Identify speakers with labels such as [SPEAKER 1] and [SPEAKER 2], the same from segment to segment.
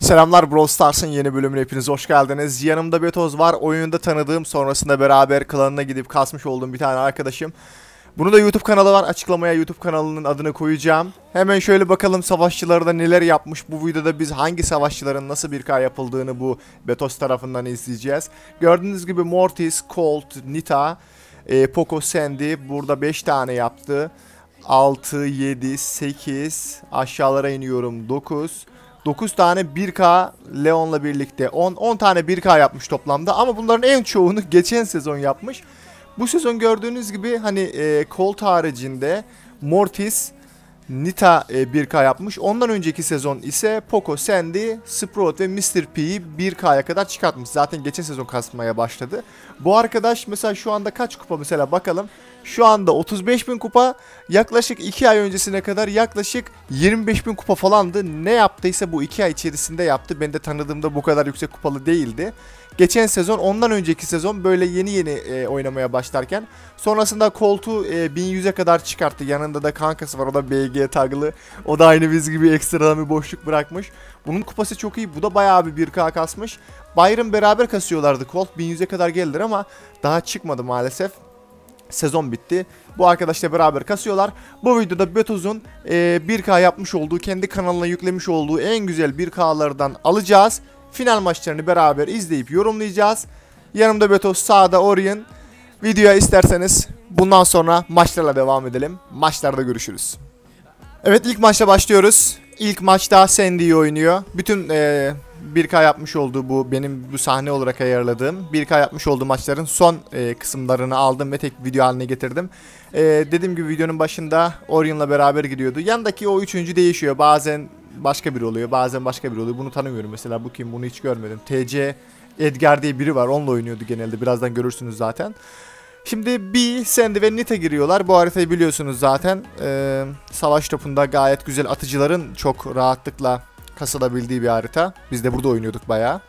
[SPEAKER 1] Selamlar, Brawl Stars'ın yeni bölümüne hepiniz hoş geldiniz. Yanımda Betoz var. Oyunda tanıdığım, sonrasında beraber klanına gidip kasmış olduğum bir tane arkadaşım. Bunun da YouTube kanalı var. Açıklamaya YouTube kanalının adını koyacağım. Hemen şöyle bakalım savaşçılarda neler yapmış. Bu videoda biz hangi savaşçıların nasıl bir K yapıldığını bu Betoz tarafından izleyeceğiz. Gördüğünüz gibi Mortis, Colt, Nita, Poco, Sandy burada 5 tane yaptı. 6, 7, 8, aşağılara iniyorum 9. 9 tane 1K Leon'la birlikte 10 tane 1K yapmış toplamda, ama bunların en çoğunu geçen sezon yapmış. Bu sezon gördüğünüz gibi hani Colt haricinde Mortis, Nita 1K yapmış. Ondan önceki sezon ise Poco, Sandy, Sprout ve Mr. P'yi 1K'ya kadar çıkartmış. Zaten geçen sezon kasmaya başladı. Bu arkadaş mesela şu anda kaç kupa mesela bakalım. Şu anda 35.000 kupa, yaklaşık 2 ay öncesine kadar yaklaşık 25.000 kupa falandı. Ne yaptıysa bu 2 ay içerisinde yaptı. Ben de tanıdığımda bu kadar yüksek kupalı değildi. Geçen sezon, ondan önceki sezon böyle yeni oynamaya başlarken sonrasında Colt'u 1100'e kadar çıkarttı. Yanında da kankası var, o da BG taglı. O da aynı biz gibi ekstradan bir boşluk bırakmış. Bunun kupası çok iyi. Bu da bayağı bir 1K kasmış. Byron beraber kasıyorlardı. Colt 1100'e kadar geldiler ama daha çıkmadı maalesef. Sezon bitti. Bu arkadaşla beraber kasıyorlar. Bu videoda Betoz'un 1K yapmış olduğu, kendi kanalına yüklemiş olduğu en güzel 1K'lardan alacağız. Final maçlarını beraber izleyip yorumlayacağız. Yanımda Betoz, sağda Orion. Videoya isterseniz bundan sonra maçlarla devam edelim. Maçlarda görüşürüz. Evet, ilk maçla başlıyoruz. İlk maçta Sandy oynuyor. Bütün 1K yapmış olduğu, bu benim bu sahne olarak ayarladığım 1K yapmış olduğu maçların son kısımlarını aldım ve tek video haline getirdim. Dediğim gibi videonun başında Orion'la beraber gidiyordu. Yandaki o üçüncü değişiyor. Bazen başka biri oluyor, bazen başka biri oluyor. Bunu tanımıyorum mesela, bu kim, bunu hiç görmedim. TC Edgar diye biri var, onunla oynuyordu genelde. Birazdan görürsünüz zaten. Şimdi B, Sandy ve Nita giriyorlar. Bu haritayı biliyorsunuz zaten. Savaş topunda gayet güzel atıcıların çok rahatlıkla kasılabildiği bir harita. Biz de burada oynuyorduk bayağı.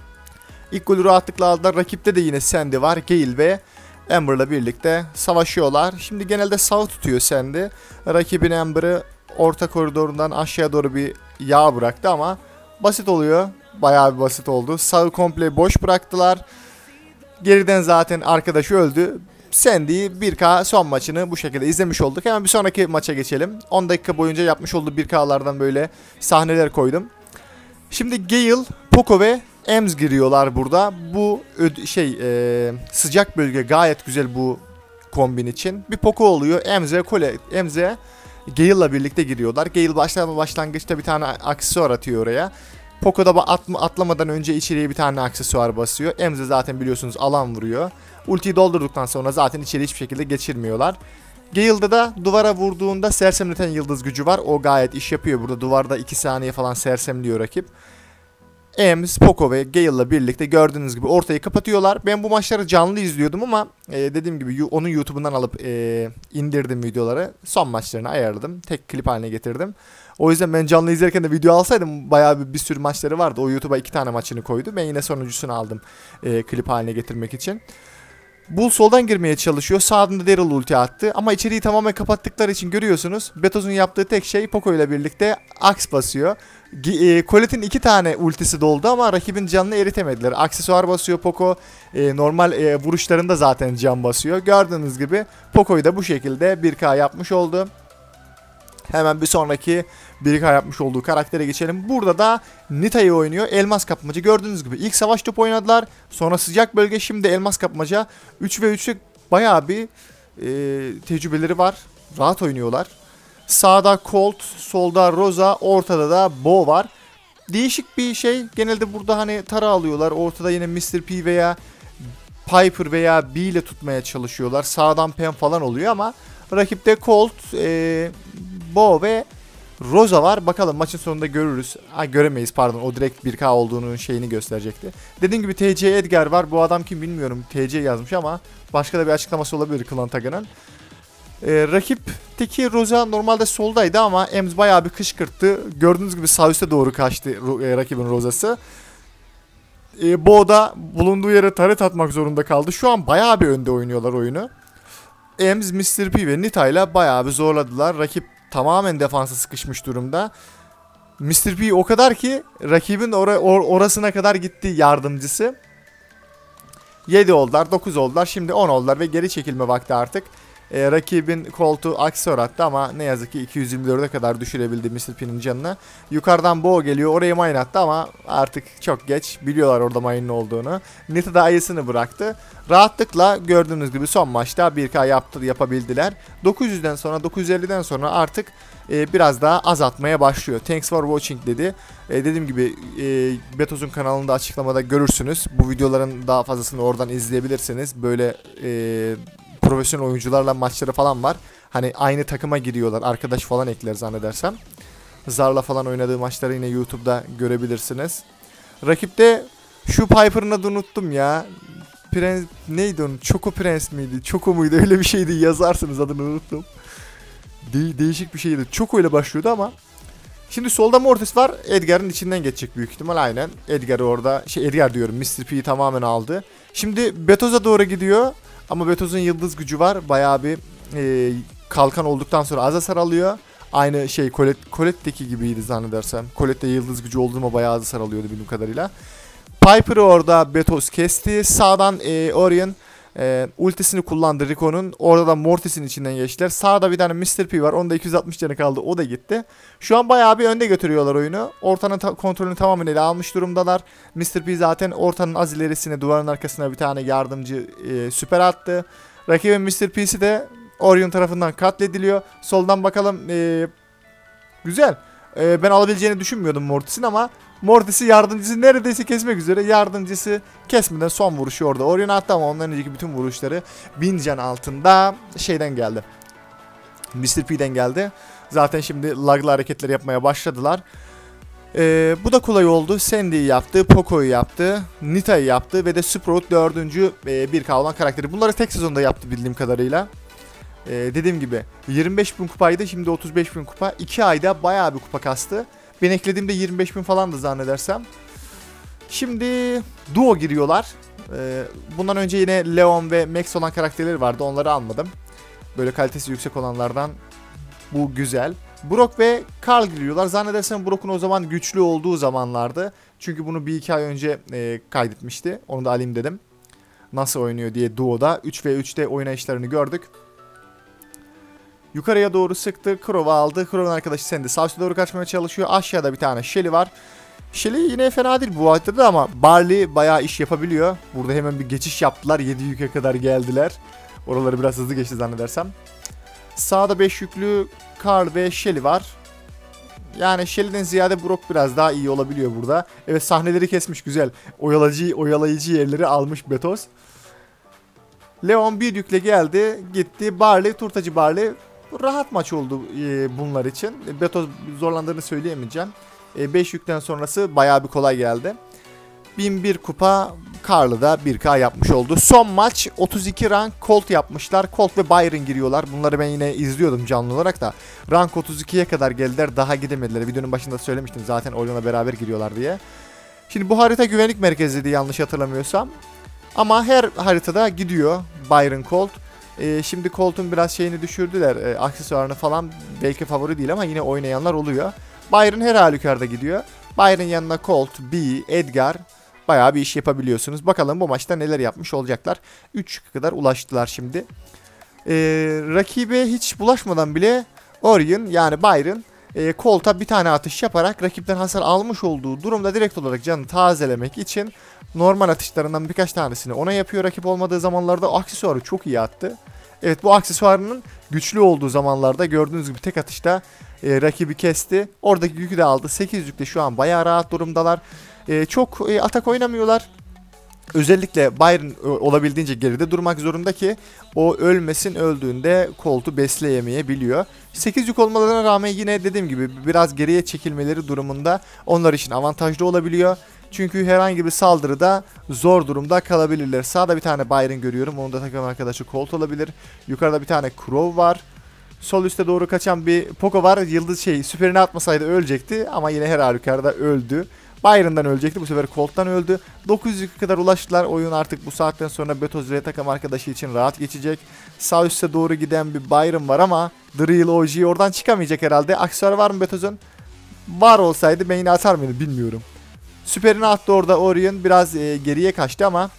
[SPEAKER 1] İlk golü rahatlıkla aldılar. Rakipte de yine Sandy var. Gale ve Amber'la birlikte savaşıyorlar. Şimdi genelde sağ tutuyor Sandy. Rakibin Amber'ı orta koridorundan aşağıya doğru bir yağ bıraktı ama basit oluyor. Bayağı bir basit oldu. Sağı komple boş bıraktılar. Geriden zaten arkadaşı öldü. Sandy 1K son maçını bu şekilde izlemiş olduk. Hemen bir sonraki maça geçelim. 10 dakika boyunca yapmış olduğu 1K'lardan böyle sahneler koydum. Şimdi Gale, Poco ve Ems giriyorlar burada. Bu sıcak bölge gayet güzel bu kombin için. Bir Poco oluyor. Ems'e Gale'la birlikte giriyorlar. Gale başlangıçta bir tane aksesuar atıyor oraya. Poco da atlamadan önce içeriye bir tane aksesuar basıyor. Ems'e zaten biliyorsunuz alan vuruyor. Ultiyi doldurduktan sonra zaten içeri hiçbir şekilde geçirmiyorlar. Gale'da da duvara vurduğunda sersemleten yıldız gücü var. O gayet iş yapıyor. Burada duvarda 2 saniye falan sersemliyor rakip. Ems, Poco ve Gale'la birlikte gördüğünüz gibi ortayı kapatıyorlar. Ben bu maçları canlı izliyordum ama dediğim gibi onun YouTube'undan alıp indirdim videoları. Son maçlarını ayarladım. Tek klip haline getirdim. O yüzden ben canlı izlerken de video alsaydım bayağı bir sürü maçları vardı. O YouTube'a 2 tane maçını koydu. Ben yine sonuncusunu aldım klip haline getirmek için. Bull soldan girmeye çalışıyor. Sağında Daryl ulti attı. Ama içeriği tamamen kapattıkları için görüyorsunuz. Betoz'un yaptığı tek şey Poco ile birlikte aks basıyor. Colette'in 2 tane ultisi doldu ama rakibin canını eritemediler. Aksesuar basıyor Poco. Normal vuruşlarında zaten can basıyor. Gördüğünüz gibi Poco'yu da bu şekilde 1K yapmış oldu. Hemen bir sonraki 1K yapmış olduğu karaktere geçelim. Burada da Nita'yı oynuyor. Elmas kapmacı. Gördüğünüz gibi ilk savaş topu oynadılar. Sonra sıcak bölge, şimdi elmas kapmaca. 3v3'lük bayağı bir tecrübeleri var. Rahat oynuyorlar. Sağda Colt, solda Rosa, ortada da Bo var. Değişik bir şey. Genelde burada hani tara alıyorlar. Ortada yine Mr. P veya Piper veya B ile tutmaya çalışıyorlar. Sağdan Pam falan oluyor ama rakipte Colt, Bo ve Rosa var. Bakalım maçın sonunda görürüz. Göremeyiz pardon. O direkt 1K olduğunun şeyini gösterecekti. Dediğim gibi TC Edgar var. Bu adam kim bilmiyorum. TC yazmış ama başka da bir açıklaması olabilir Klan Taga'nın. Rakipteki Rosa normalde soldaydı ama Ems bayağı bir kışkırttı. Gördüğünüz gibi sağ üste doğru kaçtı rakibin Rosa'sı. Bo da bulunduğu yere taret atmak zorunda kaldı. Şu an bayağı bir önde oynuyorlar oyunu. Ems, Mr. P ve Nita ile bayağı bir zorladılar. Rakip tamamen defansa sıkışmış durumda. Mr. P o kadar ki rakibin orasına kadar gitti yardımcısı. 7 oldular, 9 oldular, şimdi 10 oldular ve geri çekilme vakti artık. Rakibin koltuğu aksiyona attı ama ne yazık ki 224'e kadar düşürebildi Mr. P'nin canını. Yukarıdan Bo geliyor, oraya mine attı ama artık çok geç. Biliyorlar orada mine'in olduğunu. Nita da ayısını bıraktı. Rahatlıkla gördüğünüz gibi son maçta 1K yapabildiler. 900'den sonra, 950'den sonra artık biraz daha azaltmaya başlıyor. Thanks for watching dedi. Dediğim gibi Betos'un kanalında açıklamada görürsünüz. Bu videoların daha fazlasını oradan izleyebilirsiniz. Böyle profesyonel oyuncularla maçları falan var. Hani aynı takıma giriyorlar. Arkadaş falan ekler zannedersem. Zar'la falan oynadığı maçları yine YouTube'da görebilirsiniz. Rakipte şu Piper'ın adını unuttum ya. Prens neydi onun? Choco Prens miydi? Choco muydu? Öyle bir şeydi. Yazarsınız, adını unuttum. Değişik bir şeydi. Choco ile başlıyordu ama. Şimdi solda Mortis var. Edgar'ın içinden geçecek büyük ihtimal, aynen. Edgar orada, Edgar diyorum, Mr. P'yi tamamen aldı. Şimdi Betos'a doğru gidiyor. Ama Betos'un yıldız gücü var. Bayağı bir kalkan olduktan sonra az hasar alıyor. Aynı şey Colette'deki gibiydi zannedersem. Colette'de yıldız gücü olduğuma bayağı az hasar alıyordu bildiğim kadarıyla. Piper'ı orada Betos kesti. Sağdan Orion ultisini kullandı Rico'nun. Orada da Mortis'in içinden geçtiler. Sağda bir tane Mr. P var. Onda 260 canı kaldı. O da gitti. Şu an bayağı bir önde götürüyorlar oyunu. Ortanın kontrolünü tamamen ele almış durumdalar. Mr. P zaten ortanın az ilerisine, duvarın arkasına bir tane yardımcı süper attı. Rakibin Mr. P'si de Orion tarafından katlediliyor. Soldan bakalım. Güzel. Ben alabileceğini düşünmüyordum Mortis'in ama Mortis'i yardımcısı neredeyse kesmek üzere. Yardımcısı kesmeden son vuruşu orada Orion attı ama ondan önceki bütün vuruşları 1000 can altında şeyden geldi. Mr. P'den geldi. Zaten şimdi laglı hareketler yapmaya başladılar. Bu da kolay oldu. Sandy'yi yaptı, Poco'yu yaptı, Nita'yı yaptı ve de Sprout 4. 1K olan karakteri. Bunları tek sezonda yaptı bildiğim kadarıyla. Dediğim gibi 25.000 kupaydı, şimdi 35.000 kupa. 2 ayda bayağı bir kupa kastı. Ben eklediğimde 25.000 falandı zannedersem. Şimdi duo giriyorlar. Bundan önce yine Leon ve Max olan karakterleri vardı, onları almadım. Böyle kalitesi yüksek olanlardan bu güzel. Brock ve Carl giriyorlar. Zannedersem Brock'un o zaman güçlü olduğu zamanlardı. Çünkü bunu bir iki ay önce kaydetmişti. Onu da alayım dedim. Nasıl oynuyor diye duo'da. 3v3'te oynayışlarını gördük. Yukarıya doğru sıktı. Crow'u aldı. Crow'un arkadaşı Sandy sağ üstte doğru kaçmaya çalışıyor. Aşağıda bir tane Shelly var. Shelly yine fena değil bu haritada ama Barley bayağı iş yapabiliyor. Burada hemen bir geçiş yaptılar. 7 yüke kadar geldiler. Oraları biraz hızlı geçti zannedersem. Sağda 5 yüklü Carl ve Shelly var. Yani Shelly'den ziyade Brock biraz daha iyi olabiliyor burada. Evet, sahneleri kesmiş, güzel. Oyalayıcı yerleri almış Betos. Leon bir yükle geldi, gitti. Barley, turtacı Barley. Rahat maç oldu bunlar için. Betos zorlandığını söyleyemeyeceğim. 5 yükten sonrası bayağı bir kolay geldi. 1001 kupa, Carl'ı da 1K yapmış oldu. Son maç 32 rank Colt yapmışlar. Colt ve Byron giriyorlar. Bunları ben yine izliyordum canlı olarak da. Rank 32'ye kadar geldiler, daha gidemediler. Videonun başında söylemiştim zaten Orion'la beraber giriyorlar diye. Şimdi bu harita güvenlik merkeziydi yanlış hatırlamıyorsam. Ama her haritada gidiyor Byron Colt. Şimdi Colt'un biraz şeyini düşürdüler. Aksesuarını falan, belki favori değil ama yine oynayanlar oluyor. Byron her halükarda gidiyor. Byron yanına Colt, B, Edgar, bayağı bir iş yapabiliyorsunuz. Bakalım bu maçta neler yapmış olacaklar. 3 kadar ulaştılar şimdi. Rakibe hiç bulaşmadan bile Orion yani Byron Colt'a bir tane atış yaparak rakipten hasar almış olduğu durumda direkt olarak canını tazelemek için normal atışlarından birkaç tanesini ona yapıyor. Rakip olmadığı zamanlarda aksesuarı çok iyi attı. Evet, bu aksesuarının güçlü olduğu zamanlarda gördüğünüz gibi tek atışta rakibi kesti. Oradaki yükü de aldı. 8 yükle şu an bayağı rahat durumdalar. Çok atak oynamıyorlar. Özellikle Byron olabildiğince geride durmak zorunda ki o ölmesin, öldüğünde Colt'u besleyemeyebiliyor. 8 yük olmalarına rağmen yine dediğim gibi biraz geriye çekilmeleri durumunda onlar için avantajlı olabiliyor. Çünkü herhangi bir saldırıda zor durumda kalabilirler. Sağda bir tane Byron görüyorum. Onun da takım arkadaşı Colt olabilir. Yukarıda bir tane Crow var. Sol üste doğru kaçan bir Poco var. Yıldız süperini atmasaydı ölecekti ama yine her halükarda öldü. Byron'dan ölecekti. Bu sefer Colt'tan öldü. 900'e kadar ulaştılar. Oyun artık bu saatten sonra Betos ve takım arkadaşı için rahat geçecek. Sağ üste doğru giden bir Byron var ama The Real OG oradan çıkamayacak herhalde. Aksesuarı var mı Betos'un? Var olsaydı beyni atar mıydı bilmiyorum. Süperini attı orada Orion. Biraz geriye kaçtı ama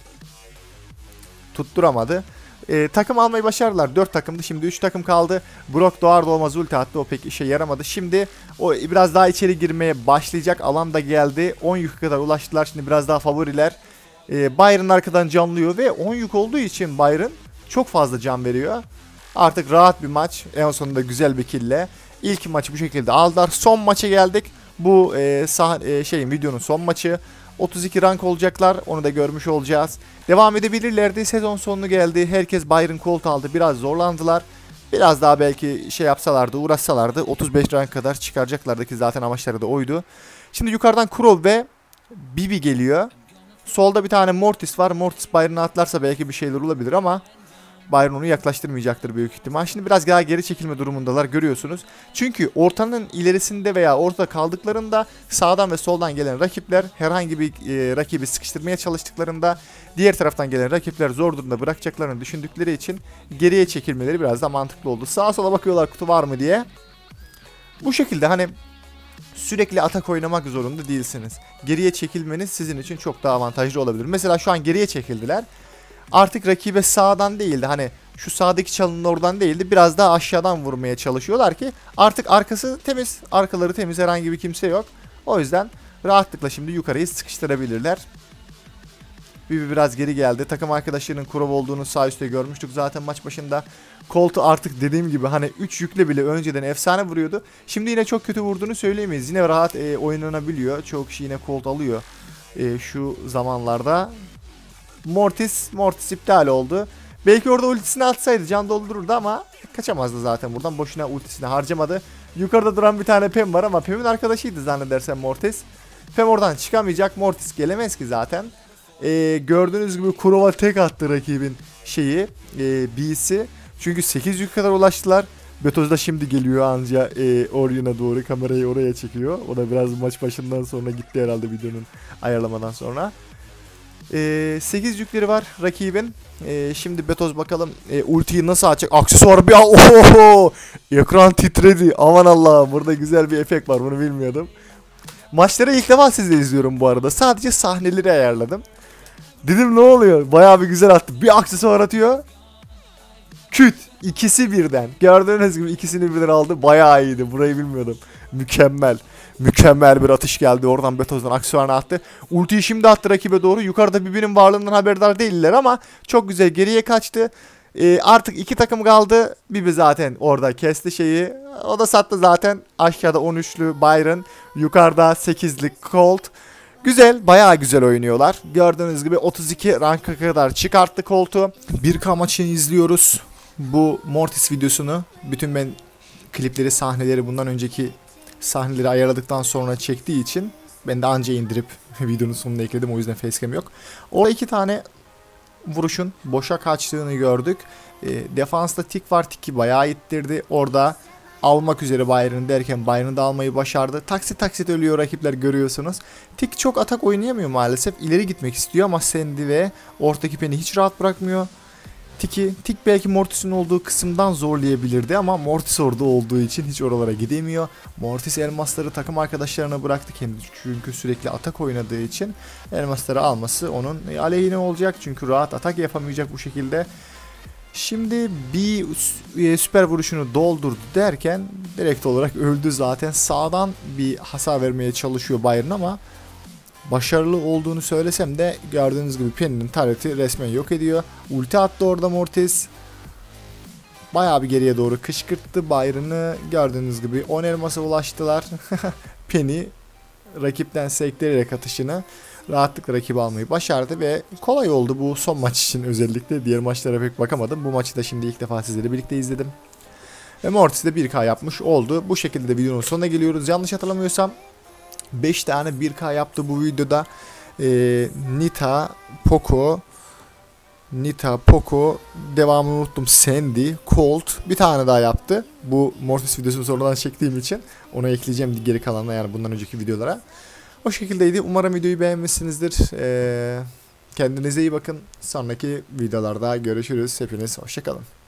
[SPEAKER 1] tutturamadı. Takım almayı başardılar. 4 takımdı. Şimdi 3 takım kaldı. Brock doğar doğmaz ulti attı. O pek işe yaramadı. Şimdi o biraz daha içeri girmeye başlayacak. Alan da geldi. 10 yük'e kadar ulaştılar. Şimdi biraz daha favoriler. Byron arkadan canlıyor ve 10 yük olduğu için Byron çok fazla can veriyor. Artık rahat bir maç. En sonunda güzel bir kill'le. İlk maçı bu şekilde aldılar. Son maça geldik. Bu videonun son maçı. 32 rank olacaklar. Onu da görmüş olacağız. Devam edebilirlerdi. Sezon sonunu geldi. Herkes Byron Colt aldı. Biraz zorlandılar. Biraz daha belki şey yapsalardı, uğraşsalardı 35 rank kadar çıkaracaklardı ki zaten amaçları da oydu. Şimdi yukarıdan Crow ve Bibi geliyor. Solda bir tane Mortis var. Mortis Byron'a atlarsa belki bir şeyler olabilir ama Byron onu yaklaştırmayacaktır büyük ihtimal. Şimdi biraz daha geri çekilme durumundalar, görüyorsunuz. Çünkü ortanın ilerisinde veya ortada kaldıklarında sağdan ve soldan gelen rakipler herhangi bir rakibi sıkıştırmaya çalıştıklarında diğer taraftan gelen rakipler zor durumda bırakacaklarını düşündükleri için geriye çekilmeleri biraz da mantıklı oldu. Sağa sola bakıyorlar kutu var mı diye. Bu şekilde hani sürekli atak oynamak zorunda değilsiniz. Geriye çekilmeniz sizin için çok daha avantajlı olabilir. Mesela şu an geriye çekildiler. Artık rakibe sağdan değildi, hani şu sağdaki çalının oradan değildi, biraz daha aşağıdan vurmaya çalışıyorlar ki artık arkası temiz, arkaları temiz, herhangi bir kimse yok. O yüzden rahatlıkla şimdi yukarıyı sıkıştırabilirler. Bibi biraz geri geldi. Takım arkadaşlarının Kurov olduğunu sağ üstte görmüştük zaten maç başında. Colt'u artık dediğim gibi hani 3 yükle bile önceden efsane vuruyordu. Şimdi yine çok kötü vurduğunu söyleyemeyiz. Yine rahat oynanabiliyor. Çoğu kişi yine Colt alıyor şu zamanlarda. Mortis iptal oldu. Belki orada ultisini atsaydı can doldururdu ama kaçamazdı zaten buradan. Boşuna ultisini harcamadı. Yukarıda duran bir tane Pem var ama Pem'in arkadaşıydı zannedersem Mortis. Pem oradan çıkamayacak. Mortis gelemez ki zaten. Gördüğünüz gibi Kurova tek attı rakibin B'si. Çünkü 8 yük kadar ulaştılar. Betoz da şimdi geliyor anca Orion'a doğru, kamerayı oraya çekiyor. O da biraz maç başından sonra gitti herhalde videonun ayarlamadan sonra. 8 yükleri var rakibin. Şimdi Betoz bakalım ultiyi nasıl açacak. Aksesuar bir oho! Ekran titredi. Aman Allah'ım, burada güzel bir efekt var, bunu bilmiyordum. Maçları ilk defa sizle izliyorum bu arada. Sadece sahneleri ayarladım. Dedim ne oluyor? Bayağı bir güzel attı. Bir aksesuar atıyor. Küt. İkisi birden. Gördüğünüz gibi ikisini birden aldı. Bayağı iyiydi. Burayı bilmiyordum. Mükemmel. Mükemmel bir atış geldi. Oradan Betoz'dan aksesuarını attı. Ultiyi şimdi attı rakibe doğru. Yukarıda birbirinin varlığından haberdar değiller ama çok güzel geriye kaçtı. Artık 2 takım kaldı. Bibi zaten orada kesti şeyi. O da sattı zaten. Aşağıda 13'lü Byron. Yukarıda 8'lik Colt. Güzel, bayağı güzel oynuyorlar. Gördüğünüz gibi 32 ranka kadar çıkarttı Colt'u. 1K maçını izliyoruz. Bu Mortis videosunu bütün ben klipleri, sahneleri, bundan önceki sahneleri ayarladıktan sonra çektiği için ben de anca indirip videonun sonuna ekledim. O yüzden facecam yok. Orada 2 tane vuruşun boşa kaçtığını gördük. Defansta tik var. Tiki bayağı ittirdi. Orada almak üzere Byron derken Byron'ı da almayı başardı. Taksit taksit ölüyor rakipler, görüyorsunuz. Tik çok atak oynayamıyor maalesef. İleri gitmek istiyor ama Sandy ve ortadaki Penny hiç rahat bırakmıyor. Tik belki Mortis'in olduğu kısımdan zorlayabilirdi ama Mortis orada olduğu için hiç oralara gidemiyor. Mortis elmasları takım arkadaşlarına bıraktı kendisi, çünkü sürekli atak oynadığı için elmasları alması onun aleyhine olacak. Çünkü rahat atak yapamayacak bu şekilde. Şimdi bir süper vuruşunu doldurdu derken direkt olarak öldü zaten. Sağdan bir hasar vermeye çalışıyor Byron ama başarılı olduğunu söylesem de gördüğünüz gibi Penny'nin tareti resmen yok ediyor. Ulti attı orada Mortis. Bayağı bir geriye doğru kışkırttı Byron'ı. Gördüğünüz gibi 10 elmasa ulaştılar. Penny rakipten sektirerek atışını rahatlıkla rakibi almayı başardı ve kolay oldu bu son maç için özellikle. Diğer maçlara pek bakamadım. Bu maçı da şimdi ilk defa sizlerle birlikte izledim. Ve Mortis de 1K yapmış oldu. Bu şekilde de videonun sonuna geliyoruz. Yanlış hatırlamıyorsam 5 tane 1K yaptı bu videoda. Nita, Poco, devamını unuttum, Sandy, Colt, bir tane daha yaptı. Bu Mortis videosunu sonradan çektiğim için onu ekleyeceğim geri kalanına, yani bundan önceki videolara. O şekildeydi. Umarım videoyu beğenmişsinizdir. Kendinize iyi bakın. Sonraki videolarda görüşürüz. Hepiniz hoşça kalın.